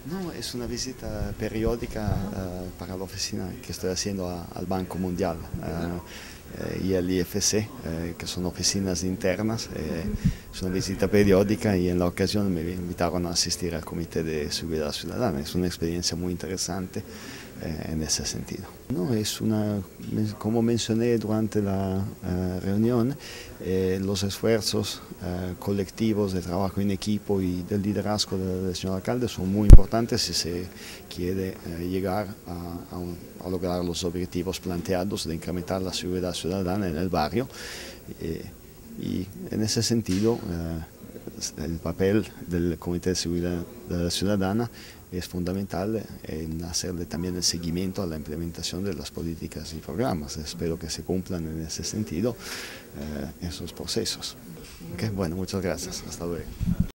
No, es una visita periódica para la oficina que estoy haciendo al Banco Mundial y al IFC, que son oficinas internas. Es una visita periódica y en la ocasión me invitaron a asistir al Comité de Seguridad Ciudadana. Es una experiencia muy interesante en ese sentido. No, como mencioné durante la reunión, los esfuerzos colectivos de trabajo en equipo y del liderazgo del señor alcalde son muy importantes si se quiere llegar a lograr los objetivos planteados de incrementar la seguridad ciudadana en el barrio. Y en ese sentido, el papel del Comité de Seguridad Ciudadana es fundamental en hacerle también el seguimiento a la implementación de las políticas y programas. Espero que se cumplan en ese sentido esos procesos. Okay, bueno, muchas gracias. Hasta luego.